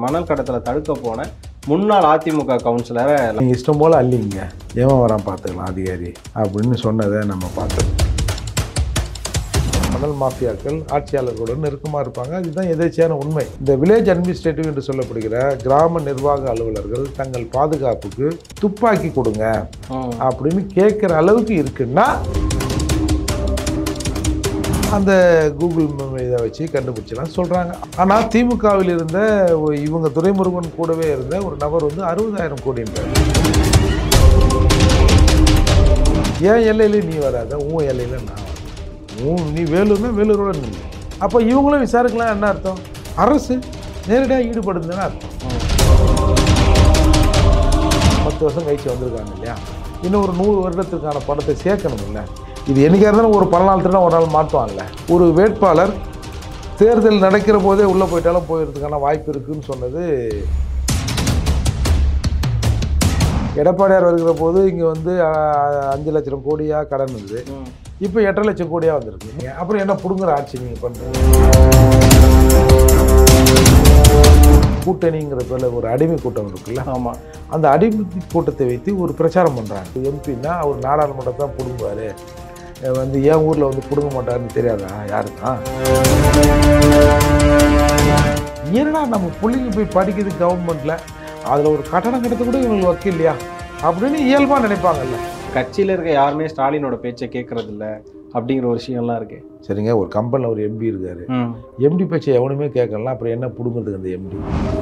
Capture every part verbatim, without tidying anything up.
மணல் கடத்தலை தடுக்க போன முன்னாள் அதிமுக கவுன்சிலரை நீங்கள் இஷ்டம் போல் அள்ளிங்க, ஏன் வரான் பார்த்துக்கலாம் அதிகாரி அப்படின்னு சொன்னதை நம்ம பார்த்தோம். மணல் மாஃபியாக்கள் ஆட்சியாளர்களுடன் நெருக்கமாக இருப்பாங்க. இதுதான் எதேச்சியான உண்மை. இந்த வில்லேஜ் அட்மினிஸ்ட்ரேட்டிவ் என்று சொல்லப்படுகிற கிராம நிர்வாக அலுவலர்கள் தங்கள் பாதுகாப்புக்கு துப்பாக்கி கொடுங்க அப்படின்னு கேட்குற அளவுக்கு இருக்குன்னா அந்த கூகுள் இதை வச்சு கண்டுபிடிச்சலாம் சொல்கிறாங்க. ஆனால் திமுகவில் இருந்த இவங்க துரைமுருகன் கூடவே இருந்த ஒரு நபர் வந்து அறுபதாயிரம் கோடின்றார். ஏன் எல்லையில நீ வராத, உன் எல்லையில் நான் உன் நீ வேலூர்னா வேலூரோட நின்று. அப்போ இவங்களும் விசாரிக்கலாம். என்ன அர்த்தம்? அரசு நேரடியாக ஈடுபடுதுன்னு அர்த்தம். பத்து வருஷம் கழிச்சு வந்திருக்காங்க இல்லையா, இன்னும் ஒரு நூறு வருடத்திற்கான படத்தை சேர்க்கணும் இல்லை. இது என்னைக்காக இருந்தாலும் ஒரு பல நாள் திருநா ஒரு நாள் மாற்றுவாங்கல்ல. ஒரு வேட்பாளர் தேர்தல் நடக்கிற போதே உள்ளே போயிட்டாலும் போயிடுறதுக்கான வாய்ப்பு இருக்குதுன்னு சொன்னது எடப்பாடியார் வருகிற போது இங்கே வந்து அஞ்சு லட்சம் கோடியாக கடன் இருந்தது, இப்போ எட்டரை லட்சம் கோடியாக வந்திருக்கு. அப்புறம் என்ன பிடுங்குற ஆட்சி நீங்கள் பண்ணுறீங்க? கூட்டணிங்கிற பேரில் ஒரு அடிமை கூட்டம் இருக்குல்ல, ஆமாம், அந்த அடிமை கூட்டத்தை வைத்து ஒரு பிரச்சாரம் பண்ணுறாங்க. எம்பின்னா அவர் நாடாளுமன்றத்தை தான் பிடுங்குவார், வந்து ஏன் ஊரில் வந்து பிடுங்க மாட்டாருன்னு தெரியாதா யாருக்கா? ஏன்னா நம்ம பிள்ளைங்க போய் படிக்கிறது கவர்மெண்ட்டில், அதில் ஒரு கட்டணம் கட்டத்தை கூட இவங்களுக்கு வைக்க இல்லையா அப்படின்னு இயல்பாக நினைப்பாங்கல்ல. கட்சியில் இருக்க யாருமே ஸ்டாலினோட பேச்சை கேட்கறது இல்லை அப்படிங்கிற ஒரு விஷயம்லாம் இருக்கு. சரிங்க, ஒரு கம்பெனியில் ஒரு எம்பி இருக்காரு, எம்டி பேச்சை எவனுமே கேட்கலாம், அப்புறம் என்ன பிடுங்கிறதுக்கு அந்த எம்டி?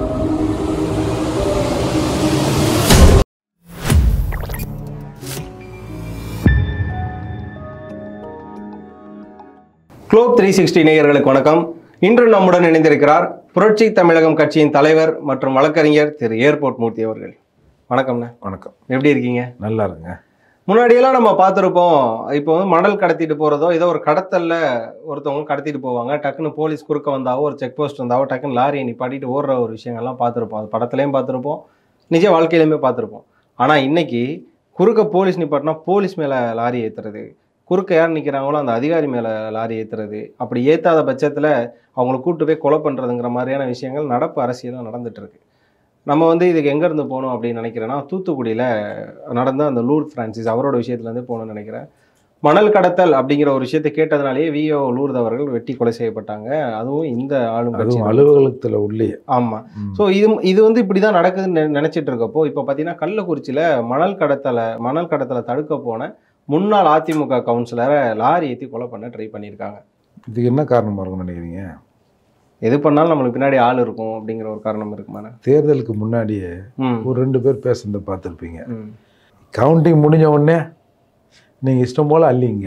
குளோப் த்ரீ சிக்ஸ்டி நேயர்களுக்கு வணக்கம். இன்று நம்முடன் இணைந்திருக்கிறார் புரட்சி தமிழகம் கட்சியின் தலைவர் மற்றும் வழக்கறிஞர் திரு ஏர்போர்ட் மூர்த்தி அவர்கள். வணக்கம்ண்ணா. வணக்கம். எப்படி இருக்கீங்க? நல்லா இருங்க. முன்னாடியெல்லாம் நம்ம பார்த்துருப்போம், இப்போ வந்து மணல் கடத்திட்டு போகிறதோ ஏதோ ஒரு கடத்தலில் ஒருத்தவங்க கடத்திட்டு போவாங்க, டக்குன்னு போலீஸ் குறுக்க வந்தாவோ ஒரு செக் போஸ்ட் வந்தாவோ டக்குன்னு லாரியை நிப்பாட்டிட்டு ஓடுற ஒரு விஷயங்கள்லாம் பார்த்துருப்போம். அது படத்துலையும் பார்த்துருப்போம், நிஜ வாழ்க்கையிலையுமே பார்த்துருப்போம். ஆனால் இன்னைக்கு குறுக்க போலீஸ் நிப்பாட்டினா போலீஸ் மேலே லாரி ஏற்றுறது, குறுக்க யார் நிற்கிறாங்களோ அந்த அதிகாரி மேலே லாரி ஏற்றுறது, அப்படி ஏற்றாத பட்சத்தில் அவங்கள கூட்டு போய் கொலை பண்ணுறதுங்கிற மாதிரியான விஷயங்கள் நடப்பு அரசியலாக நடந்துட்டு இருக்கு. நம்ம வந்து இதுக்கு எங்கேருந்து போகணும் அப்படின்னு நினைக்கிறேன்னா, தூத்துக்குடியில் நடந்த அந்த லூர்த் ஃப்ரான்சிஸ் அவரோட விஷயத்துலேருந்து போகணும்னு நினைக்கிறேன். மணல் கடத்தல் அப்படிங்கிற ஒரு விஷயத்தை கேட்டதுனாலேயே விஓ லூர்த் அவர்கள் வெட்டி கொலை செய்யப்பட்டாங்க. அதுவும் இந்த ஆளும் கட்சி அலுவலகத்தில் உள்ளே. ஆமாம். ஸோ இது இது வந்து இப்படி தான் நடக்குதுன்னு நினச்சிட்டு இருக்கப்போ, இப்போ பார்த்தீங்கன்னா கள்ளக்குறிச்சியில் மணல் கடத்தலை மணல் கடத்தலை தடுக்க போன முன்னாள் அதிமுக கவுன்சிலரை லாரி ஏற்றி கொலை பண்ண ட்ரை பண்ணியிருக்காங்க. இதுக்கு என்ன காரணமாக இருக்கும்னு நினைக்கிறீங்க? எது பண்ணாலும் நம்மளுக்கு பின்னாடி ஆள் இருக்கும் அப்படிங்கிற ஒரு காரணம் இருக்குமாண்ணா? தேர்தலுக்கு முன்னாடியே ஒரு ரெண்டு பேர் பேசுறத பார்த்துருப்பீங்க. கவுண்டிங் முடிஞ்ச உடனே நீங்கள் இஷ்டம் போல் அள்ளிங்க,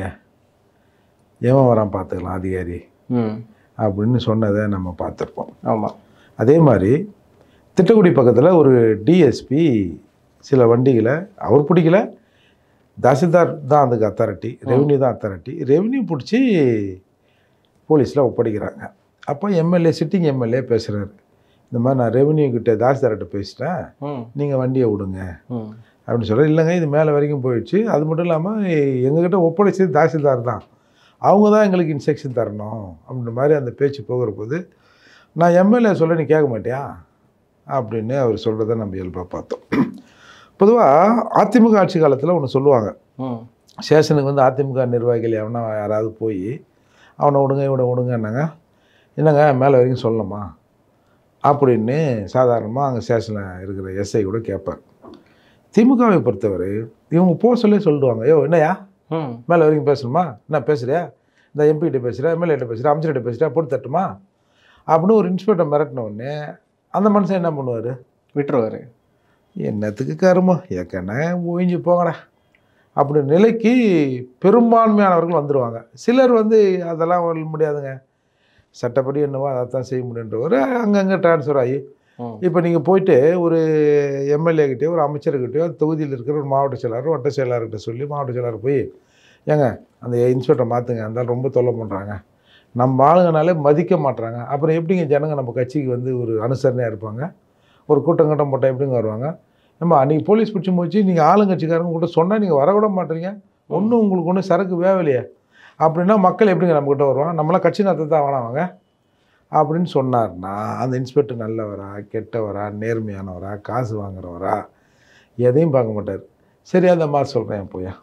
ஏன் வரான் பார்த்துக்கலாம் அதிகாரி அப்படின்னு சொன்னதை நம்ம பார்த்துருப்போம். ஆமாம். அதே மாதிரி திட்டக்குடி பக்கத்தில் ஒரு டிஎஸ்பி சில வண்டிகளை அவர் பிடிக்கல, தாசில்தார் தான் அதுக்கு அத்தாரிட்டி, ரெவன்யூ தான் அத்தாரிட்டி, ரெவன்யூ பிடிச்சி போலீஸில் ஒப்படைக்கிறாங்க. அப்போ எம்எல்ஏ சிட்டிங் எம்எல்ஏ பேசுகிறாரு, இந்த மாதிரி நான் ரெவன்யூ கிட்ட தாசில்தார்கிட்ட பேசிட்டேன், நீங்கள் வண்டியை விடுங்க அப்படின்னு சொல்கிறார். இல்லைங்க இது மேலே வரைக்கும் போயிடுச்சு, அது மட்டும் இல்லாமல் எங்ககிட்ட ஒப்படைச்சது தாசில்தார் தான், அவங்க தான் எங்களுக்கு இன்ஸ்ட்ரக்ஷன் தரணும் அப்படின்ற மாதிரி அந்த பேச்சு போகிற போது, நான் எம்எல்ஏ சொல்ல நீ கேட்க மாட்டியா அப்படின்னு அவர் சொல்கிறத நம்ம இயல்பாக பார்த்தோம். பொதுவாக அதிமுக ஆட்சி காலத்தில் ஒன்று சொல்லுவாங்க, ஸ்டேஷனுக்கு வந்து அதிமுக நிர்வாகிகள் எவனா யாராவது போய் அவனை விடுங்க இவனை விடுங்கன்னாங்க, என்னங்க மேலே வரைக்கும் சொல்லணுமா அப்படின்னு சாதாரணமாக அங்கே ஸ்டேஷனில் இருக்கிற எஸ்ஐ கூட கேட்பார். திமுகவை பொறுத்தவரை இவங்க போக சொல்லி சொல்லிடுவாங்க, ஐயோ என்னையா மேலே வரைக்கும் பேசணுமா, என்ன பேசுகிறியா, இந்த எம்பிகிட்ட பேசுகிறேன், எம்எல்ஏட்ட பேசுகிறேன், அமைச்சர்கிட்ட பேசுகிறேன், போட்டு தட்டுமா அப்படின்னு ஒரு இன்ஸ்பெக்டர் மிரட்டின உடனே அந்த மனுஷன் என்ன பண்ணுவார்? விட்டுருவார். என்னத்துக்கு கருமோ ஏற்கனவே ஓய்ஞ்சு போங்கடா அப்படி நிலைக்கு பெரும்பான்மையானவர்கள் வந்துடுவாங்க. சிலர் வந்து அதெல்லாம் முடியாதுங்க, சட்டப்படி என்னவோ அதை தான் செய்ய முடியுன்றவர் அங்கங்கே டிரான்ஸ்ஃபர் ஆகி, இப்போ நீங்கள் போயிட்டு ஒரு எம்எல்ஏக்கிட்டேயோ ஒரு அமைச்சர்கிட்டையோ தொகுதியில் இருக்கிற ஒரு மாவட்ட செயலாளர் வட்ட செயலாளர்கிட்ட சொல்லி மாவட்ட செயலாளர் போய் ஏங்க அந்த இன்ஸ்பெக்டரை மாற்றுங்க, அந்த ரொம்ப தொல்லை பண்ணுறாங்க, நம்ம ஆளுங்கனாலே மதிக்க மாட்டுறாங்க, அப்புறம் எப்படிங்க ஜனங்க நம்ம கட்சிக்கு வந்து ஒரு அனுசரணையாக இருப்பாங்க, ஒரு கூட்டம் கட்டம் போட்டால் எப்படிங்க வருவாங்க? ஏம்மா அன்றைக்கி போலீஸ் பிடிச்சி போச்சு, நீங்கள் ஆளுங்கட்சிக்காரங்க கூட சொன்னால் நீங்கள் வரவிட மாட்டீங்க, ஒன்றும் உங்களுக்கு ஒன்றும் சரக்கு வேவலையே அப்படின்னா மக்கள் எப்படிங்க நம்மக்கிட்ட வருவாங்க? நம்மளாம் கட்சி நடத்த தான் வேணாவாங்க அப்படின்னு சொன்னார்னா அந்த இன்ஸ்பெக்டர் நல்லவரா கெட்டவரா நேர்மையானவரா காசு வாங்குறவரா எதையும் பார்க்க மாட்டார். சரி அந்த மாதிரி சொல்கிறேன் போயா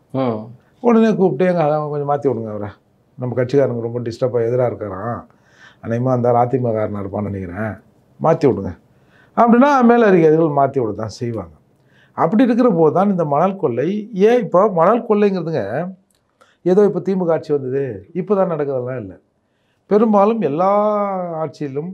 உடனே கூப்பிட்டு எங்கள் கொஞ்சம் மாற்றி விடுங்க அவரை, நம்ம கட்சிக்காரங்க ரொம்ப டிஸ்டர்பாக எதிராக இருக்கிறான், அநேகமாக அந்த அதிமுககாரனாக இருப்பான்னு நினைக்கிறேன், மாற்றி விடுங்க அப்படின்னா மேலே அதிகாரிகள் மாற்றி விட தான் செய்வாங்க. அப்படி இருக்கிற போது தான் இந்த மணல் கொள்ளை. ஏன் இப்போ மணல் கொள்ளைங்கிறதுங்க ஏதோ இப்போ திமுக ஆட்சி வந்தது இப்போ தான் நடக்கிறதெல்லாம் இல்லை. பெரும்பாலும் எல்லா ஆட்சியிலும்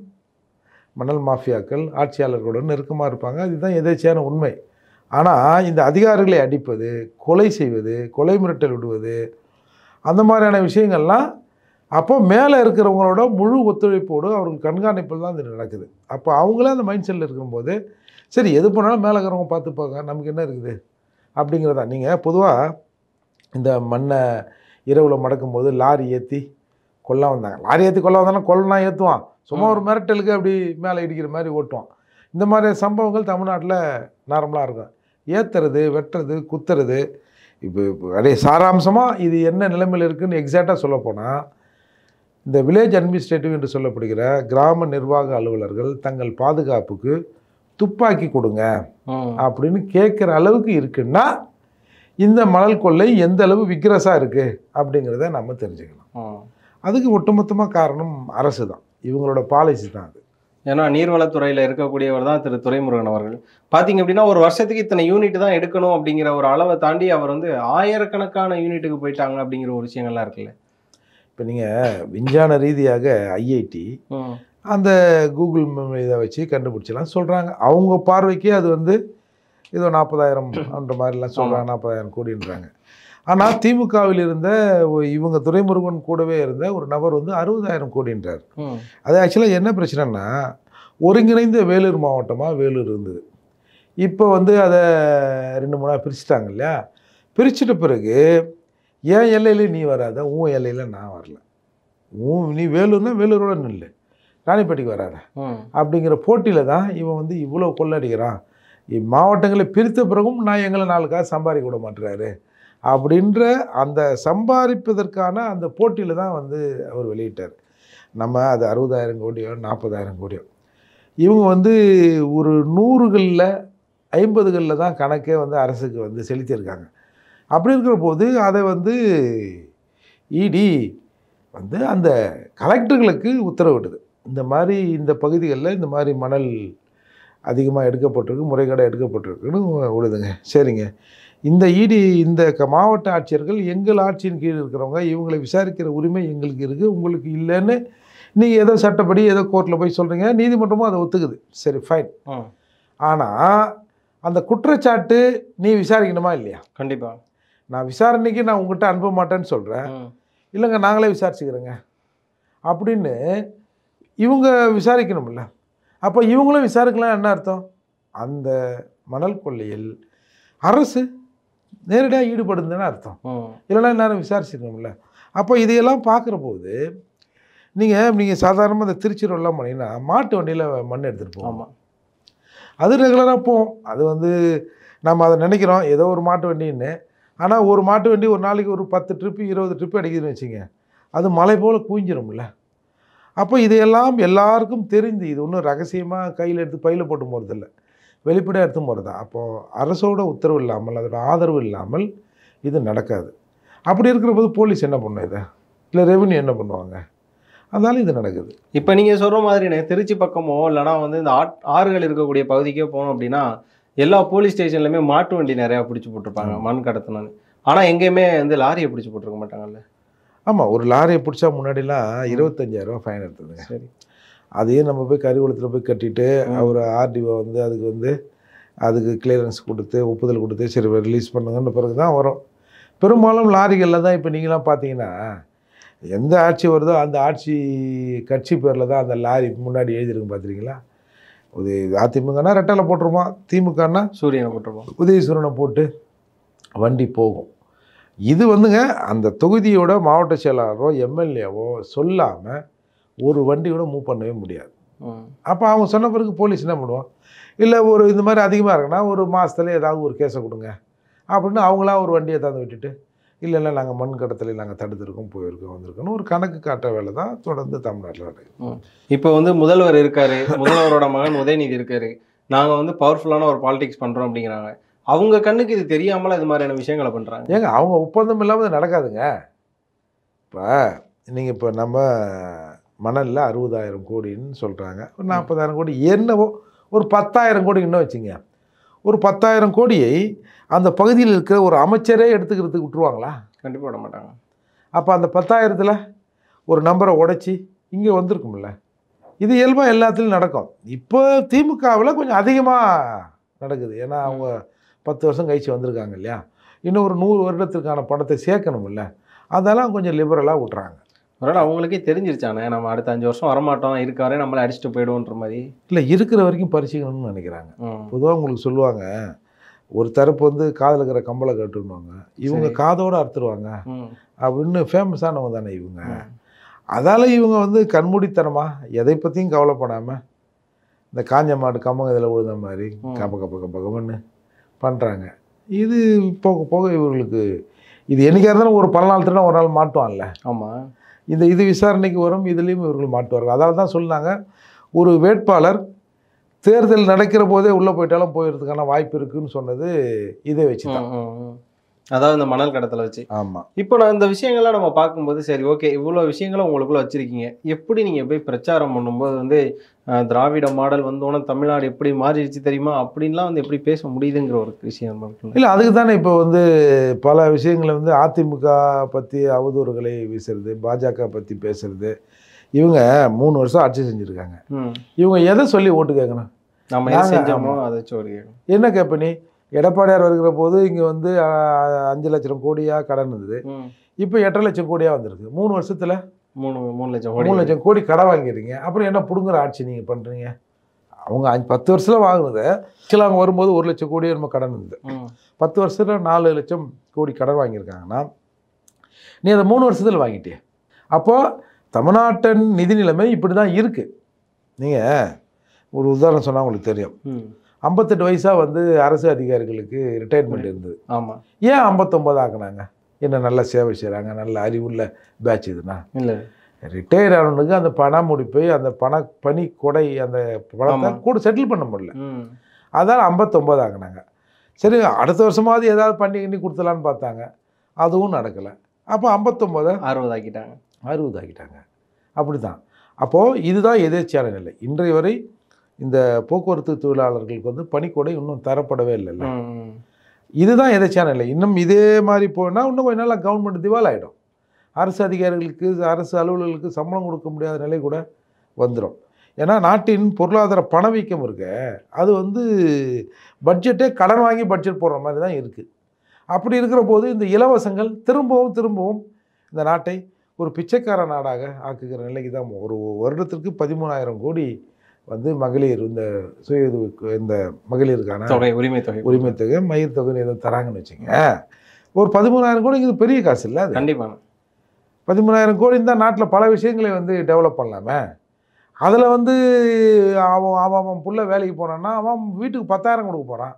மணல் மாஃபியாக்கள் ஆட்சியாளர்களுடன் நெருக்கமாக இருப்பாங்க. இதுதான் எதேச்சியான உண்மை. ஆனால் இந்த அதிகாரிகளை அடிப்பது, கொலை செய்வது, கொலை மிரட்டல் விடுவது, அந்த மாதிரியான விஷயங்கள்லாம் அப்போ மேலே இருக்கிறவங்களோட முழு ஒத்துழைப்போடு அவர்கள் கண்காணிப்பில் தான் இது நடக்குது. அப்போ அவங்களே அந்த மைண்ட் செட்டில் இருக்கும்போது சரி எது பண்ணாலும் மேலே இருக்கிறவங்க பார்த்துப்பாங்க, நமக்கு என்ன இருக்குது அப்படிங்கிறதா. நீங்கள் பொதுவாக இந்த மண்ணை இரவில் மடக்கும் போது லாரி ஏற்றி கொல்ல வந்தாங்க, லாரி ஏற்றி கொல்ல வந்தாங்கன்னா கொல்லனா ஏற்றுவான், சும்மா ஒரு மிரட்டலுக்கு அப்படி மேலே இடிக்கிற மாதிரி ஓட்டுவான். இந்த மாதிரி சம்பவங்கள் தமிழ்நாட்டில் நார்மலாக இருக்கும். ஏற்றுறது, வெட்டுறது, குத்துறது. இப்போ இப்போ அப்படியே சாராம்சமாக இது என்ன நிலைமையில் இருக்குதுன்னு எக்ஸாக்டாக சொல்லப்போனால் இந்த வில்லேஜ் அட்மினிஸ்ட்ரேட்டிவ் என்று சொல்லப்படுகிற கிராம நிர்வாக அலுவலர்கள் தங்கள் பாதுகாப்புக்கு துப்பாக்கி கொடுங்க அப்படின்னு கேட்குற அளவுக்கு இருக்குன்னா இந்த மணல் கொள்ளை எந்த அளவு விக்ரஸாக இருக்குது அப்படிங்கிறத நம்ம தெரிஞ்சுக்கலாம். அதுக்கு ஒட்டுமொத்தமாக காரணம் அரசு தான், இவங்களோட பாலிசி தான் அது. ஏன்னா நீர்வளத்துறையில் இருக்கக்கூடியவர் தான் திரு துரைமுருகன் அவர்கள். பார்த்தீங்க அப்படின்னா ஒரு வருஷத்துக்கு இத்தனை யூனிட் தான் எடுக்கணும் அப்படிங்கிற ஒரு அளவை தாண்டி அவர் வந்து ஆயிரக்கணக்கான யூனிட்டுக்கு போயிட்டாங்க அப்படிங்கிற ஒரு விஷயங்கள்லாம் இருக்குல்ல. இப்போ நீங்கள் விஞ்ஞான ரீதியாக ஐஐடி அந்த கூகுள் இதை வச்சு கண்டுபிடிச்சலாம் சொல்கிறாங்க. அவங்க பார்வைக்கே அது வந்து ஏதோ நாற்பதாயிரம் அந்த மாதிரிலாம் சொல்கிறாங்க, நாற்பதாயிரம் கோடின்றாங்க. ஆனால் திமுகவில் இருந்த இவங்க துரைமுருகன் கூடவே இருந்த ஒரு நபர் வந்து அறுபதாயிரம் கோடின்றார். அது ஆக்சுவலாக என்ன பிரச்சனைன்னா ஒருங்கிணைந்த வேலூர் மாவட்டமாக வேலூர் இருந்தது. இப்போ வந்து அதை ரெண்டு மூணாக பிரிச்சுட்டாங்க இல்லையா. பிரிச்சுட்ட பிறகு என் எல்லையில் நீ வராத, உன் எல்லையில் நான் வரல, உன் நீ வேலூர்னா வேலூரோட நில்லு, ராணிப்பேட்டைக்கு வராத அப்படிங்கிற போட்டியில் தான் இவன் வந்து இவ்வளோ கொள்ளடிக்கிறான். மாவட்டங்களை பிரித்த பிறகும் நான் எங்களை நாலு காசு சம்பாதிக்க விட மாட்டுறாரு அப்படின்ற அந்த சம்பாதிப்பதற்கான அந்த போட்டியில் தான் வந்து அவர் வெளியிட்டார். நம்ம அது அறுபதாயிரம் கோடியோ நாற்பதாயிரம் கோடியோ இவங்க வந்து ஒரு நூறுகளில் ஐம்பதுகளில் தான் கணக்கே வந்து அரசுக்கு வந்து செலுத்தியிருக்காங்க. அப்படி இருக்கிற போது அதை வந்து இடி வந்து அந்த கலெக்டர்களுக்கு உத்தரவிடுது, இந்த மாதிரி இந்த பகுதிகளில் இந்த மாதிரி மணல் அதிகமாக எடுக்கப்பட்டிருக்கு, முறைகேடாக எடுக்கப்பட்டிருக்குன்னு விடுதுங்க. சரிங்க, இந்த இடி இந்த மாவட்ட ஆட்சியர்கள் எங்கள் ஆட்சியின் கீழ் இருக்கிறவங்க, இவங்களை விசாரிக்கிற உரிமை எங்களுக்கு இருக்குது, உங்களுக்கு இல்லைன்னு நீங்கள் ஏதோ சட்டப்படி ஏதோ கோர்ட்டில் போய் சொல்கிறீங்க, நீதிமன்றமும் அதை ஒத்துக்குது. சரி ஃபைன். ஆனால் அந்த குற்றச்சாட்டு நீ விசாரிக்கணுமா இல்லையா? கண்டிப்பாக. நான் விசாரணைக்கு நான் உங்கள்கிட்ட அனுப்ப மாட்டேன்னு சொல்கிறேன், இல்லைங்க நாங்களே விசாரிச்சுக்கிறேங்க அப்படின்னு இவங்க விசாரிக்கணும்ல. அப்போ இவங்களும் விசாரிக்கலாம். என்ன அர்த்தம்? அந்த மணல் கொள்ளையில் அரசு நேரடியாக ஈடுபடுதுன்னு அர்த்தம். இல்லைன்னா எல்லாரும் விசாரிச்சிருக்கணும்ல. அப்போ இதையெல்லாம் பார்க்குற போது நீங்கள் நீங்கள் சாதாரணமாக இந்த திருச்சி ரோடெலாம் போனீங்கன்னா மாட்டு வண்டியில் மண் எடுத்துகிட்டு போவோம். அது ரெகுலராக போவோம். அது வந்து நம்ம அதை நினைக்கிறோம் ஏதோ ஒரு மாட்டு வண்டின்னு. ஆனால் ஒரு மாட்டு வண்டி ஒரு நாளைக்கு ஒரு பத்து ட்ரிப்பு இருபது ட்ரிப்பு அடிக்குதுன்னு வச்சுங்க, அது மலை போல் குவிஞ்சிரும்ல. அப்போ இதையெல்லாம் எல்லாருக்கும் தெரிந்து இது ஒன்றும் ரகசியமாக கையில் எடுத்து பையில் போட்டு போகிறதில்ல, வெளிப்படையாக எடுத்து போகிறது தான். அப்போது அரசோட உத்தரவு இல்லாமல் அதோட ஆதரவு இல்லாமல் இது நடக்காது. அப்படி இருக்கிற போது போலீஸ் என்ன பண்ணும் இதை, இல்லை ரெவென்யூ என்ன பண்ணுவாங்க? அதனால இது நடக்குது. இப்போ நீங்கள் சொல்கிற மாதிரி திருச்சி பக்கமோ இல்லைனா வந்து இந்த ஆட் ஆறுகள் இருக்கக்கூடிய பகுதிக்கே போனோம் அப்படின்னா எல்லா போலீஸ் ஸ்டேஷன்லையுமே மாட்டு வண்டி நிறையா பிடிச்சி போட்டிருப்பாங்க மண் கடத்தணும்னு. ஆனால் எங்கேயுமே வந்து லாரியை பிடிச்சி போட்டிருக்க மாட்டாங்கல்ல. ஆமாம், ஒரு லாரியை பிடிச்சா முன்னாடிலாம் இருபத்தஞ்சாயிரரூவா ஃபைன் எடுத்ததுங்க. சரி, அதையே நம்ம போய் கரிவளத்தில் போய் கட்டிட்டு அவர் ஆர்டிஓ வந்து அதுக்கு வந்து அதுக்கு கிளியரன்ஸ் கொடுத்து ஒப்புதல் கொடுத்து சரி ரிலீஸ் பண்ணுங்கன்ற பிறகு தான் வரும். பெரும்பாலும் லாரிகளில் தான் இப்போ நீங்களாம் பார்த்தீங்கன்னா எந்த ஆட்சி வருதோ அந்த ஆட்சி கட்சி பேரில் தான் அந்த லாரி முன்னாடி எழுதிருக்கு. பார்த்துருக்கீங்களா? உதய அதிமுகனா ரெட்டால போட்டுருவோம், திமுகனா சூரியனை போட்டுருவோம், உதயசூரனை போட்டு வண்டி போகும். இது வந்துங்க அந்த தொகுதியோட மாவட்ட செயலாளரோ எம்எல்ஏவோ சொல்லாமல் ஒரு வண்டியோட மூவ் பண்ணவே முடியாது. அப்போ அவங்க சொன்ன பிறகு போலீஸ் என்ன பண்ணுவோம், இல்லை ஒரு இந்த மாதிரி அதிகமாக இருக்குன்னா ஒரு மாதத்துல ஏதாவது ஒரு கேஸை கொடுங்க அப்படின்னு அவங்களாம் ஒரு வண்டியை தந்து விட்டுட்டு இல்லை இல்லை நாங்கள் மண் கடத்தலை நாங்கள் தடுத்திருக்கோம் போயிருக்கோம் வந்திருக்கோம்னு ஒரு கணக்கு காட்டுற வேலை தான் தொடர்ந்து தமிழ்நாட்டில் நடக்குது. இப்போ வந்து முதல்வர் இருக்காரு, முதல்வரோட மகன் உதயநிதி இருக்காரு, நாங்கள் வந்து பவர்ஃபுல்லான ஒரு பாலிடிக்ஸ் பண்ணுறோம் அப்படிங்கிறாங்க. அவங்க கண்ணுக்கு இது தெரியாமல இது மாதிரியான விஷயங்களை பண்ணுறாங்க. ஏங்க அவங்க ஒப்பந்தம் இல்லாமல் நடக்காதுங்க. இப்போ நீங்கள் இப்போ நம்ம மணலில் அறுபதாயிரம் கோடின்னு சொல்கிறாங்க, ஒரு நாற்பதாயிரம் கோடி என்னவோ ஒரு பத்தாயிரம் கோடி இன்னும் வச்சுங்க. ஒரு பத்தாயிரம் கோடியை அந்த பகுதியில் இருக்கிற ஒரு அமைச்சரே எடுத்துக்கிறதுக்கு விட்டுருவாங்களா? கண்டிப்பாக விட மாட்டாங்க. அப்போ அந்த பத்தாயிரத்தில் ஒரு நம்பரை உடைச்சி இங்கே வந்திருக்கும்ல. இது இயல்பாக எல்லாத்துலேயும் நடக்கும். இப்போ திமுகவில் கொஞ்சம் அதிகமாக நடக்குது. ஏன்னா அவங்க பத்து வருஷம் கழிச்சு வந்திருக்காங்க இல்லையா, இன்னும் ஒரு நூறு வருடத்திற்கான பணத்தை சேர்க்கணும்ல, அதெல்லாம் கொஞ்சம் லிபரலாக விட்றாங்க. அதனால் அவங்களுக்கே தெரிஞ்சிருச்சானே நம்ம அடுத்த அஞ்சு வருஷம் வரமாட்டோம், இருக்காரே நம்மளை அடிச்சுட்டு போயிடுவோன்ற மாதிரி. இல்லை, இருக்கிற வரைக்கும் பறிச்சுக்கணும்னு நினைக்கிறாங்க. பொதுவாக உங்களுக்கு சொல்லுவாங்க, ஒரு தரப்பு வந்து காதில் இருக்கிற கம்பளை கட்டுன்னுவாங்க, இவங்க காதோடு அறுத்துருவாங்க அப்படின்னு ஃபேமஸானவங்க தானே இவங்க. அதால் இவங்க வந்து கண்மூடித்தனமாக எதை பற்றியும் கவலைப்படாமல் இந்த காஞ்ச மாடு கம்மங்க இதில் விழுந்த மாதிரி கப்ப கப்ப கப்ப கப்பன்னு பண்ணுறாங்க. இது போக போக இவர்களுக்கு இது என்னைக்காக இருந்தாலும் ஒரு பல நாள் திருடம் ஒரு நாள் மாட்டுவான்ல. ஆமாம், இந்த இது விசாரணைக்கு வரும், இதுலேயும் இவர்கள் மாட்டுவார்கள். அதால் தான் சொன்னாங்க, ஒரு வேட்பாளர் தேர்தல் நடக்கிற போதே உள்ளே போயிட்டாலும் போயிடுறதுக்கான வாய்ப்பு இருக்குன்னு சொன்னது இதை வச்சு தான். அதாவது இந்த மணல் கடத்தலை வச்சு. ஆமாம். இப்போ நான் இந்த விஷயங்கள்லாம் நம்ம பார்க்கும்போது சரி ஓகே, இவ்வளோ விஷயங்களும் உங்களுக்குள்ள வச்சுருக்கீங்க, எப்படி நீங்கள் போய் பிரச்சாரம் பண்ணும்போது வந்து திராவிட மாடல் வந்தோன்னே தமிழ்நாடு எப்படி மாறிடுச்சு தெரியுமா அப்படின்லாம் வந்து எப்படி பேச முடியுதுங்கிற ஒரு விஷயம் இல்லை. அதுக்கு தானே இப்போ வந்து பல விஷயங்களை வந்து அதிமுக பற்றி அவதூறுகளை வீசுறது, பாஜக பற்றி பேசுறது. இவங்க மூணு வருஷம் ஆட்சி செஞ்சுருக்காங்க. இவங்க எதை சொல்லி ஓட்டு கேட்கணும்? நம்ம எதை செஞ்சோமோ அதை சொல்லி கேட்கணும். என்ன கேட்ப நீ? எடப்பாடியார் வருகிற போது இங்கே வந்து அஞ்சு லட்சம் கோடியாக கடன் இருந்தது, இப்போ எட்டரை லட்சம் கோடியாக வந்திருக்கு. மூணு வருஷத்தில் மூணு மூணு லட்சம் மூணு லட்சம் கோடி கடன் வாங்கிடுறீங்க. அப்புறம் என்ன பிடுங்குற ஆட்சி நீங்கள் பண்ணுறீங்க? அவங்க அஞ்சு பத்து வருஷத்தில் வாங்கினது சில அவங்க வரும்போது ஒரு லட்சம் கோடி நம்ம கடன் இருந்தது, பத்து வருஷத்தில் நாலு லட்சம் கோடி கடன் வாங்கியிருக்காங்கன்னா நீ அதை மூணு வருஷத்தில் வாங்கிட்டிய. அப்போது தமிழ்நாட்டின் நிதி நிலைமை இப்படி தான் இருக்குது. நீங்கள் ஒரு உதாரணம் சொன்னால் உங்களுக்கு தெரியும். ஐம்பத்தெட்டு வயசாக வந்து அரசு அதிகாரிகளுக்கு ரிட்டையர்மெண்ட் இருந்தது. ஆமாம். ஏன் ஐம்பத்தொம்பது ஆக்குனாங்க? என்ன நல்ல சேவை செய்கிறாங்க, நல்ல அறிவுள்ள பேட்ச் இதுனா இல்லை. ரிட்டையர் ஆனவனுக்கு அந்த பண முடிப்பை, அந்த பண பணி கொடை, அந்த பணத்தை கூட செட்டில் பண்ண முடியல. அதான் ஐம்பத்தொம்பது ஆக்குனாங்க. சரி, அடுத்த வருஷமாவது ஏதாவது பண்ணி பண்ணி கொடுத்தலான்னு பார்த்தாங்க, அதுவும் நடக்கலை. அப்போ ஐம்பத்தொம்பதை அறுபது ஆக்கிட்டாங்க அறுபது ஆக்கிட்டாங்க அப்படி தான். அப்போது இதுதான் எதேச்சியான நிலை. இன்றைய வரை இந்த போக்குவரத்து தொழிலாளர்களுக்கு வந்து பணிக்கொடை இன்னும் தரப்படவே இல்லைல்ல. இதுதான் எதேச்சியான நிலை. இன்னும் இதே மாதிரி போனால் இன்னும் கொஞ்சம் நாளாக கவர்மெண்ட் திவால் ஆகிடும். அரசு அதிகாரிகளுக்கு, அரசு அலுவலர்களுக்கு சம்பளம் கொடுக்க முடியாத நிலை கூட வந்துடும். ஏன்னா நாட்டின் பொருளாதார பணவீக்கம் இருக்க, அது வந்து பட்ஜெட்டே கடன் வாங்கி பட்ஜெட் போடுற மாதிரி தான் இருக்குது. அப்படி இருக்கிற போது இந்த இலவசங்கள் திரும்பவும் திரும்பவும் இந்த நாட்டை ஒரு பிச்சைக்கார நாடாக ஆக்குகிற நிலைக்கு தான். ஒரு வருடத்திற்கு பதிமூணாயிரம் கோடி வந்து மகளிர் இந்த சுய இந்த மகளிருக்கான தொகை, உரிமை தொகை உரிமை தொகை மயிர் தொகை ஏதோ தராங்கன்னு வச்சுங்க. ஒரு பதிமூணாயிரம் கோடி இது பெரிய காசு இல்லை. அது கண்டிப்பாக பதிமூணாயிரம் கோடி இருந்தால் நாட்டில் பல விஷயங்களை வந்து டெவலப் பண்ணலாமே. அதில் வந்து அவன் அவன் அவன் புள்ள வேலைக்கு போனான்னா அவன் வீட்டுக்கு பத்தாயிரம் கொடுக்க போகிறான்.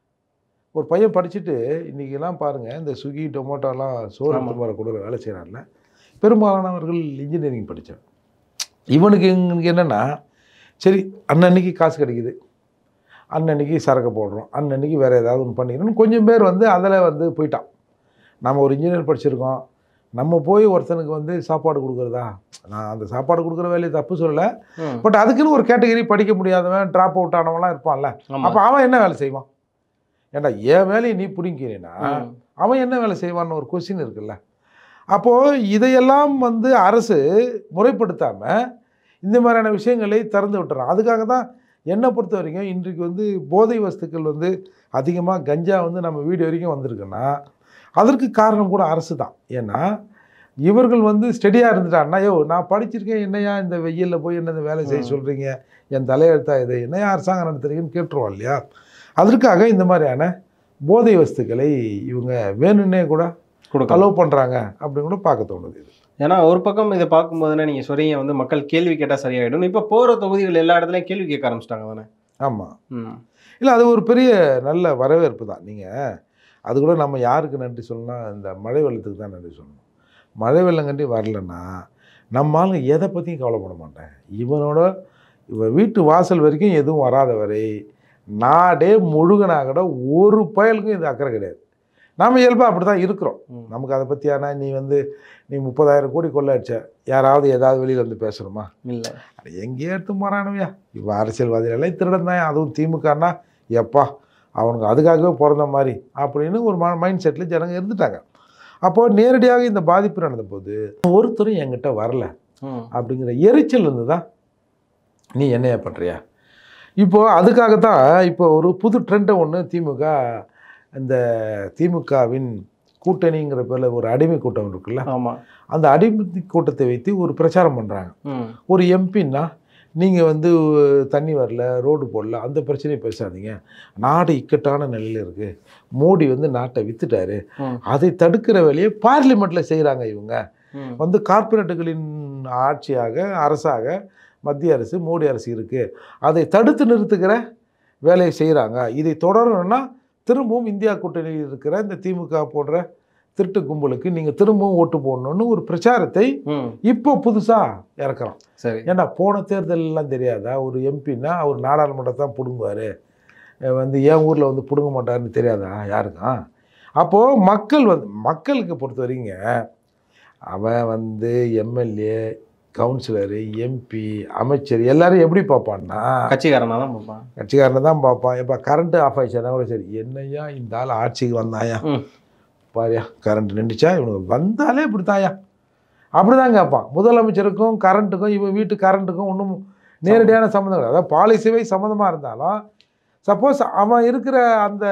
ஒரு பையன் படிச்சுட்டு இன்றைக்கெல்லாம் பாருங்கள், இந்த ஸ்விக்கி டொமேட்டோலாம் சோறு எடுத்து கொடுக்குற வேலை செய்கிறான்ல, பெரும்பாலானவர்கள் இன்ஜினியரிங் படித்தான். இவனுக்கு இவனுக்கு என்னென்னா, சரி அன்னன்னைக்கு காசு கிடைக்குது, அன்னன்னைக்கு சரக்கு போடுறோம், அன்னன்னைக்கு வேறு ஏதாவது ஒன்று பண்ணிக்கணும்னு கொஞ்சம் பேர் வந்து அதில் வந்து போயிட்டான். நம்ம ஒரு இன்ஜினியர் படிச்சிருக்கோம், நம்ம போய் ஒருத்தனுக்கு வந்து சாப்பாடு கொடுக்குறதா? நான் அந்த சாப்பாடு கொடுக்குற வேலையை தப்பு சொல்லலை, பட் அதுக்குன்னு ஒரு கேட்டகரி படிக்க முடியாதவன், ட்ராப் அவுட் ஆனவன்லாம் இருப்பான்ல. அப்போ அவன் என்ன வேலை செய்வான்? ஏன்டா என் வேலையை நீ பிடிக்கிறேன்னா அவன் என்ன வேலை செய்வான்னு ஒரு கொஸ்டின் இருக்குல்ல. அப்போது இதையெல்லாம் வந்து அரசு முறைப்படுத்தாமல் இந்த மாதிரியான விஷயங்களை திறந்து விட்டுறான். அதுக்காக தான் என்னை பொறுத்த வரைக்கும் இன்றைக்கு வந்து போதை வஸ்துக்கள் வந்து அதிகமாக கஞ்சா வந்து நம்ம வீடு வரைக்கும் வந்திருக்குன்னா அதற்கு காரணம் கூட அரசு தான். ஏன்னா இவர்கள் வந்து ஸ்டெடியாக இருந்துட்டான்னா, யோ நான் படிச்சிருக்கேன், என்னையா இந்த வெயிலில் போய் என்ன வேலை செய்ய சொல்கிறீங்க, என் தலையெழுத்தா இது என்னையா அரசாங்கம் நடத்துறீங்கன்னு கேட்டுருவோம் இல்லையா. அதற்காக இந்த மாதிரியான போதை வஸ்துக்களை இவங்க வேணுன்னே கூட அலோவ் பண்ணுறாங்க அப்படின்னு கூட பார்க்க தோணுது. இது ஏன்னா ஒரு பக்கம் இதை பார்க்கும்போதுன்னா நீங்கள் சொல்றீங்க வந்து மக்கள் கேள்வி கேட்டால் சரியாயிடும். இப்போ போகிற தொகுதிகள் எல்லா இடத்துலையும் கேள்வி கேட்க ஆரம்பிச்சிட்டாங்க தானே. ஆமாம், இல்லை அது ஒரு பெரிய நல்ல வரவேற்பு தான். நீங்கள் அது கூட நம்ம யாருக்கு நன்றி சொல்லணும், இந்த மழை வெள்ளத்துக்கு தான் நன்றி சொல்லணும். மழை வெள்ளம் கண்டி வரலன்னா நம்மால் எதை பற்றியும் கவலைப்பட மாட்டேன். இவனோட இவன் வீட்டு வாசல் வரைக்கும் எதுவும் வராத வரை நாடே முழுகனா கூட ஒரு பயலுக்கும் இது அக்கறை கிடையாது. நாம் இயல்பாக அப்படி தான் இருக்கிறோம். நமக்கு அதை பற்றியான நீ வந்து நீ முப்பதாயிரம் கோடி கொள்ள அடிச்ச யாராவது ஏதாவது வெளியில் வந்து பேசணுமா? இல்லை. அது எங்கேயே எடுத்து போகிறானுவையா இப்போ அரசியல்வாதிகளெல்லாம் திருடன் தான். அதுவும் திமுகனா எப்பா அவனுக்கு அதுக்காகவே பிறந்த மாதிரி அப்படின்னு ஒரு மைண்ட் செட்டில் ஜனங்க இருந்துட்டாங்க. அப்போது நேரடியாக இந்த பாதிப்பு நடந்த போது ஒருத்தரும் என்கிட்ட வரல அப்படிங்கிற எரிச்சல் இருந்து தான் நீ என்னையா பண்ணுறியா. இப்போது அதுக்காகத்தான் இப்போ ஒரு புது ட்ரெண்டை ஒன்று திமுக, இந்த திமுகவின் கூட்டணிங்கிற பேரில் ஒரு அடிமை கூட்டம் இருக்குல்ல, ஆமாம், அந்த அடிமை கூட்டத்தை வைத்து ஒரு பிரச்சாரம் பண்ணுறாங்க. ஒரு எம்பின்னா நீங்கள் வந்து தண்ணி வரல, ரோடு போடல, அந்த பிரச்சனையை பேசாதீங்க, நாடு இக்கட்டான நிலையில் இருக்குது, மோடி வந்து நாட்டை வித்துட்டாரு, அதை தடுக்கிற வேலையை பார்லிமெண்ட்டில் செய்கிறாங்க. இவங்க வந்து கார்ப்பரேட்டுகளின் ஆட்சியாக அரசாக மத்திய அரசு மோடி அரசு இருக்குது, அதை தடுத்து நிறுத்துகிற வேலையை செய்கிறாங்க. இதை தொடரணும்னா திரும்பவும் இந்தியா கூட்டணியில் இருக்கிற இந்த திமுக போன்ற திருட்டு கும்பலுக்கு நீங்கள் திரும்பவும் ஓட்டு போடணும்னு ஒரு பிரச்சாரத்தை இப்போ புதுசாக இறக்குறோம். சரி, ஏன்னா போன தேர்தலெல்லாம் தெரியாதா, ஒரு எம்பின்னா அவர் நாடாளுமன்றத்தை தான் பிடுங்குவார், வந்து என் ஊரில் வந்து பிடுங்க மாட்டாருன்னு தெரியாதா யாருக்கும்? அப்போது மக்கள் வந்து மக்களுக்கு பொறுத்த வரைங்க அவன் வந்து எம்எல்ஏ, கவுன்சிலரு, எம்பி, அமைச்சர் எல்லாரும் எப்படி பார்ப்பான்னா கட்சிக்காரனாக தான் பார்ப்பான். கட்சிக்காரனை தான் பார்ப்பான். இப்போ கரண்ட்டு ஆஃப் ஆயிடுச்சுன்னா கூட சரி, என்னையா இந்த ஆள் ஆட்சிக்கு வந்தாயா பாரியா, கரண்ட் நின்றுச்சா, இவனுக்கு வந்தாலே இப்படி தாயா அப்படி தான் கேட்பான். முதலமைச்சருக்கும் கரண்ட்டுக்கும் இவன் வீட்டு கரண்ட்டுக்கும் ஒன்றும் நேரடியான சம்மந்தம் கிடையாது. அதாவது பாலிசிவை சம்மந்தமாக இருந்தாலும் சப்போஸ் அவன் இருக்கிற அந்த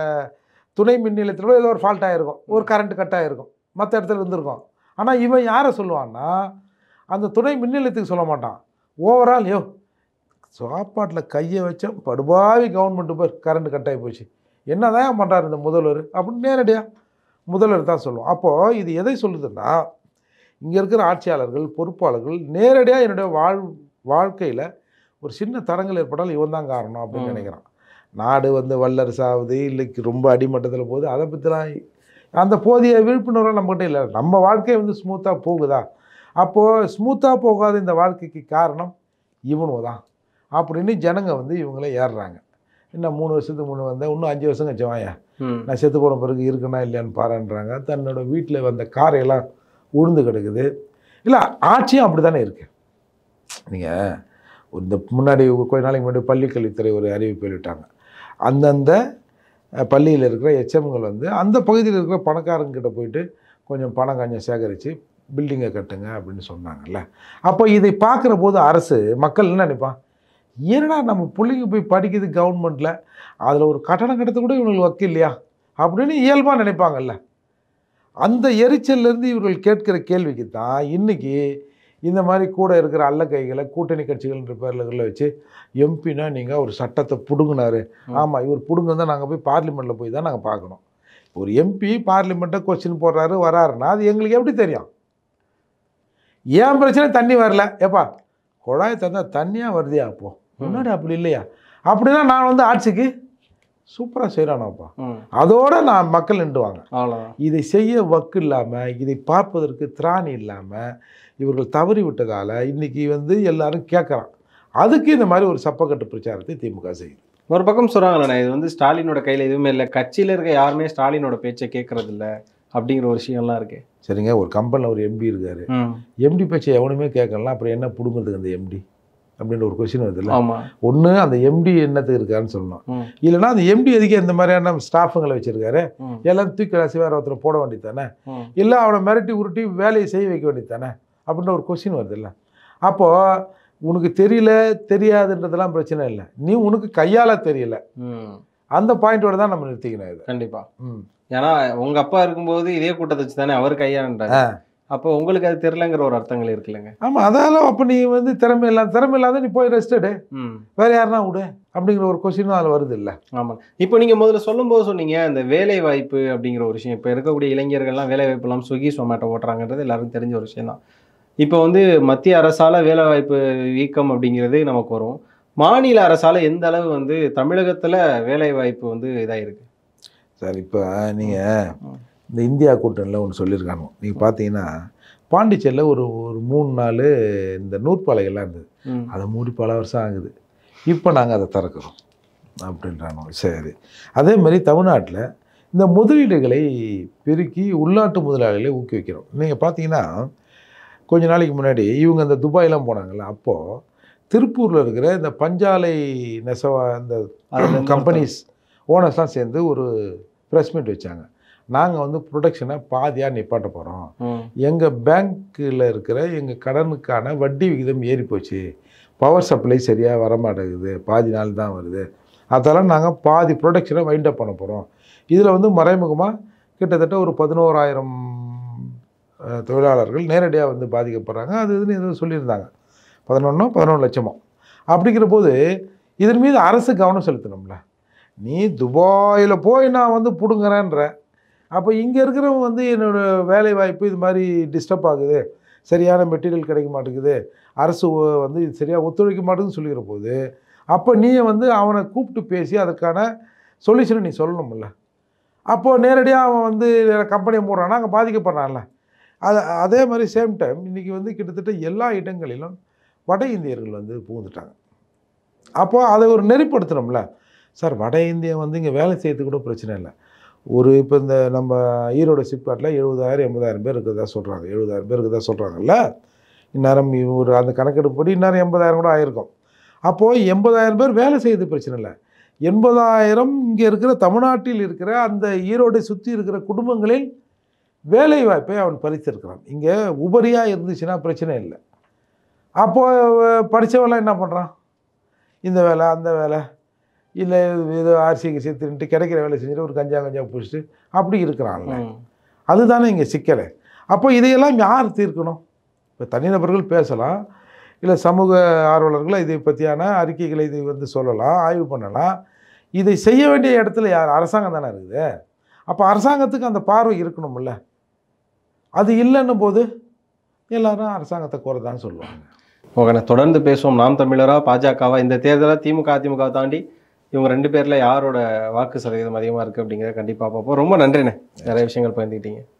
துணை மின் நிலையத்தில் ஏதோ ஒரு ஃபால்ட் ஆகிருக்கும், ஒரு கரண்ட் கட் ஆகிருக்கும், மற்ற இடத்துல இருந்திருக்கும். ஆனால் இவன் யாரை சொல்லுவான்னா அந்த துணை மின் நிலையத்துக்கு சொல்ல மாட்டான். ஓவரால் யோ சாப்பாட்டில் கையை வச்சா படுபாவி கவர்மெண்ட்டு போய் கரண்ட் கட் ஆகி போச்சு, என்ன தான் பண்ணுறாரு இந்த முதல்வர் அப்படின்னு நேரடியாக முதல்வர் தான் சொல்லுவோம். அப்போது இது எதை சொல்லுதுன்னா இங்கே இருக்கிற ஆட்சியாளர்கள், பொறுப்பாளர்கள் நேரடியாக என்னுடைய வாழ் வாழ்க்கையில் ஒரு சின்ன தடங்கள் ஏற்பட்டால் இவன் தான் காரணம் அப்படின்னு நினைக்கிறான். நாடு வந்து வல்லரசாகுது இல்லைக்கு ரொம்ப அடிமட்டத்தில் போகுது, அதை பற்றிலாம் அந்த போதிய விழிப்புணர்வு நம்மகிட்ட இல்லை. நம்ம வாழ்க்கை வந்து ஸ்மூத்தாக போகுதா, அப்போது ஸ்மூத்தாக போகாத இந்த வாழ்க்கைக்கு காரணம் இவனும் தான் அப்படின்னு ஜனங்க வந்து இவங்கள ஏறுறாங்க. இன்னும் மூணு வருஷத்துக்கு முன்னே வந்தேன், இன்னும் அஞ்சு வருஷம் கழிச்சு வாயா நான் செத்து போன பிறகு இருக்குன்னா இல்லையான்னு பாருன்றாங்க. தன்னோட வீட்டில் வந்த காரையெல்லாம் உழுந்து கிடக்குது. இல்லை ஆட்சியும் அப்படி தானே இருக்குது. நீங்கள் இந்த முன்னாடி கொஞ்ச நாளைக்கு முன்னாடி பள்ளிக்கல்வித்துறை ஒரு அறிவிப்பு வெளியிட்டாங்க. அந்தந்த பள்ளியில் இருக்கிற எச்எம்கள் வந்து அந்த பகுதியில் இருக்கிற பணக்காரங்கிட்ட போயிட்டு கொஞ்சம் பணம் கொஞ்சம் சேகரித்து பில்டிங்கை கட்டுங்க அப்படின்னு சொன்னாங்கல்ல. அப்போ இதை பார்க்குற போது அரசு மக்கள் என்ன நினைப்பான், ஏன்னா நம்ம பிள்ளைங்க போய் படிக்குது கவர்மெண்ட்டில், அதில் ஒரு கட்டணம் கட்டத்து கூட இவங்களுக்கு வக்கு இல்லையா அப்படின்னு இயல்பாக நினைப்பாங்கல்ல. அந்த எரிச்சல்லேருந்து இவர்கள் கேட்கிற கேள்விக்கு தான் இன்றைக்கி இந்த மாதிரி கூட இருக்கிற அல்ல கைகளை கூட்டணி கட்சிகள்ன்ற பேரில் வச்சு எம்பினா நீங்கள் ஒரு சட்டத்தை பிடுங்கினாரு, ஆமாம் இவர் பிடுங்க தான் நாங்கள் போய் பார்லிமெண்ட்டில் போய் தான் நாங்கள் பார்க்கணும். ஒரு எம்பி பார்லிமெண்ட்டை கொஸ்டின் போடுறாரு வராருன்னா அது எங்களுக்கு எப்படி தெரியும்? ஏன் பிரச்சனை தண்ணி வரல, ஏப்பா குழாய் தந்தால் தண்ணியாக வருதியா, அப்போது முன்னாடி அப்படி இல்லையா அப்படின்னா நான் வந்து ஆட்சிக்கு சூப்பராக செய்கிறானாப்பா, அதோடு நான் மக்கள் நின்றுவாங்க. இதை செய்ய வக்கு இல்லாமல், இதை பார்ப்பதற்கு திராணி இல்லாமல் இவர்கள் தவறி விட்டதால் இன்றைக்கி வந்து எல்லாரும் கேட்குறான். அதுக்கு இந்த மாதிரி ஒரு சப்பக்கட்டு பிரச்சாரத்தை திமுக செய்யுது. ஒரு பக்கம் சொல்கிறாங்களே இது வந்து ஸ்டாலினோட கையில் எதுவுமே இல்லை, கட்சியில் இருக்க யாருமே ஸ்டாலினோட பேச்சை கேட்கறது இல்லை அப்படிங்கிற ஒரு விஷயம்லாம் இருக்குது. சரிங்க, ஒரு கம்பெனியில் ஒரு எம்பி இருக்கார், எம்டி பேச்சை எவனுமே கேட்கலாம், அப்புறம் என்ன பிடுங்கிறதுக்கு அந்த எம்டி அப்படின்ற ஒரு கொஸ்டின் வருது இல்லை. ஒன்று அந்த எம்டி என்னத்துக்கு இருக்காருன்னு சொல்லணும், இல்லைன்னா அந்த எம்டி எதுக்கு இந்த மாதிரியான ஸ்டாஃபுங்களை வச்சுருக்காரு, எல்லாம் தூக்கி வேறு ஒருத்தர் போட வேண்டியது தானே, இல்லை அவனை மிரட்டி உருட்டி வேலையை செய்ய வைக்க வேண்டியது தானே அப்படின்ற ஒரு கொஸ்டின் வருது இல்லை. அப்போது உனக்கு தெரியல தெரியாதுன்றதெல்லாம் பிரச்சனை இல்லை, நீ உனக்கு கையால் தெரியல, அந்த பாயிண்டோட தான் நம்ம நிறுத்திக்கணும் இது. கண்டிப்பாக. ம் ஏன்னா உங்கள் அப்பா இருக்கும்போது இதே கூட்டத்தை வச்சு தானே அவர் கையாண்டார், அப்போ உங்களுக்கு அது தெரியலங்கிற ஒரு அர்த்தங்கள் இருக்குல்லங்க. ஆமாம், அதால அப்போ நீ வந்து திறமை இல்லாத திறமை இல்லாத நீ போய் ரெஸ்டடு வேறு யாருன்னா விடு அப்படிங்கிற ஒரு கொஸ்டினும் அதில் வருது இல்லை. ஆமாம், இப்போ நீங்கள் முதல்ல சொல்லும்போது சொன்னீங்க இந்த வேலை வாய்ப்பு அப்படிங்கிற ஒரு விஷயம். இப்போ இருக்கக்கூடிய இளைஞர்கள்லாம் வேலை வாய்ப்பு இல்லாமல் ஸ்விக்கி சொமேட்டோ ஓட்டுறாங்கன்றது எல்லாருக்கும் தெரிஞ்ச ஒரு விஷயம் தான். இப்போ வந்து மத்திய அரசால் வேலை வாய்ப்பு வீக்கம் அப்படிங்கிறது நமக்கு வரும், மாநில அரசால் எந்த அளவு வந்து தமிழகத்தில் வேலை வாய்ப்பு வந்து இதாக இருக்குது? சார் இப்போ நீங்கள் இந்த இந்தியா கூட்டணியில் ஒன்று சொல்லியிருக்காங்க. நீங்கள் பார்த்தீங்கன்னா பாண்டிச்சேரியில் ஒரு ஒரு மூணு நாள் இந்த நூற்பாலைகள்லாம் இருந்தது. அதை மூடி பல வருஷம் ஆகுது. இப்போ நாங்கள் அதை திறக்கிறோம் அப்படின்றாங்க. சரி, அதே மாதிரி தமிழ்நாட்டில் இந்த முதலீடுகளை பெருக்கி உள்நாட்டு முதலாளிகளை ஊக்குவிக்கிறோம். நீங்கள் பார்த்தீங்கன்னா கொஞ்ச நாளைக்கு முன்னாடி இவங்க இந்த துபாயெலாம் போனாங்கல்ல, அப்போது திருப்பூரில் இருக்கிற இந்த பஞ்சாலை நெசவா இந்த கம்பெனிஸ் ஓனர்ஸ்லாம் சேர்ந்து ஒரு ப்ரெஸ் மீட் வச்சாங்க. நாங்கள் வந்து ப்ரொடக்ஷனை பாதியாக நிப்பாட்ட போகிறோம், எங்கள் பேங்க்கில் இருக்கிற எங்கள் கடனுக்கான வட்டி விகிதம் ஏறி போச்சு, பவர் சப்ளை சரியாக வரமாட்டேங்குது, பாதி நாள் தான் வருது, அதெல்லாம் நாங்கள் பாதி ப்ரொடக்ஷனை வைண்ட் அப் பண்ண போகிறோம். இதில் வந்து மறைமுகமாக கிட்டத்தட்ட ஒரு பதினோராயிரம் தொழிலாளர்கள் நேரடியாக வந்து பாதிக்கப்படுறாங்க. அது இதுன்னு எதுவும் சொல்லியிருந்தாங்க. பதினொன்றோ பதினொன்று லட்சமோ. அப்படிங்கிற போது இதன் மீது அரசு கவனம் செலுத்தணும்ல. நீ துபாயில் போய் நான் வந்து பிடுங்குறேன்ற, அப்போ இங்கே இருக்கிறவங்க வந்து என்னோடய வேலை வாய்ப்பு இது மாதிரி டிஸ்டர்ப் ஆகுது, சரியான மெட்டீரியல் கிடைக்க மாட்டேங்குது, அரசு வந்து இது சரியாக ஒத்துழைக்க மாட்டேங்குதுன்னு சொல்லிக்கிற போது அப்போ நீ வந்து அவனை கூப்பிட்டு பேசி அதுக்கான சொல்யூஷனை நீ சொல்லணும்ல. அப்போது நேரடியாக அவன் வந்து கம்பெனியை மூடுறான்னா அங்கே பாதிக்கப்படுறான்ல. அது அதே மாதிரி சேம் டைம் இன்றைக்கி வந்து கிட்டத்தட்ட எல்லா இடங்களிலும் வட இந்தியர்கள் வந்து புகுந்துட்டாங்க. அப்போது அதை ஒரு நெறிப்படுத்தணும்ல. சார் வட இந்தியன் வந்து இங்கே வேலை செய்யறதுக்கு கூட பிரச்சனை இல்லை. ஒரு இப்போ இந்த நம்ம ஈரோடு சிப்காட்டில் எழுபதாயிரம் எண்பதாயிரம் பேர் இருக்கிறதா சொல்கிறாங்க. எழுபதாயிரம் பேர் இருக்கிறதா சொல்கிறாங்கல்ல. இந்நேரம் ஒரு அந்த கணக்கெடுப்படி இந்நேரம் எண்பதாயிரம் கூட ஆயிருக்கும். அப்போது எண்பதாயிரம் பேர் வேலை செய்யறது பிரச்சனை இல்லை. எண்பதாயிரம் இங்கே இருக்கிற தமிழ்நாட்டில் இருக்கிற அந்த ஈரோடை சுற்றி இருக்கிற குடும்பங்களில் வேலை வாய்ப்பை அவன் பறித்திருக்கிறான். இங்கே உபரியாக இருந்துச்சுன்னா பிரச்சனை இல்லை. அப்போது படித்தவெல்லாம் என்ன பண்ணுறான், இந்த வேலை அந்த வேலை இல்லை ஏதோ ஆர்சி கிசி திருட்டு கிடைக்கிற வேலை செஞ்சுட்டு ஒரு கஞ்சா கஞ்சா பிடிச்சிட்டு அப்படி இருக்கிறான்ல. அதுதானே இங்கே சிக்கலை. அப்போ இதையெல்லாம் யார் தீர்க்கணும்? இப்போ தனிநபர்கள் பேசலாம், இல்லை சமூக ஆர்வலர்கள் இதை பற்றியான அறிக்கைகளை இது வந்து சொல்லலாம், ஆய்வு பண்ணலாம். இதை செய்ய வேண்டிய இடத்துல யார்? அரசாங்கம் தானே இருக்குது. அப்போ அரசாங்கத்துக்கு அந்த பார்வை இருக்கணும்ல. அது இல்லைன்னும் போது எல்லாரும் அரசாங்கத்தை குறைதான்னு சொல்லுவாங்க. ஓகேண்ணா, தொடர்ந்து பேசுவோம். நாம் தமிழரா பாஜகவா? இந்த தேர்தலில் திமுக அதிமுக தாண்டி இவங்க ரெண்டு பேரில் யாரோட வாக்கு சதவீதம் அதிகமாக இருக்குது அப்படிங்கிறத கண்டிப்பாக பார்ப்போம். ரொம்ப நன்றிண்ணே, நிறைய விஷயங்கள் பகிர்ந்துக்கிட்டீங்க.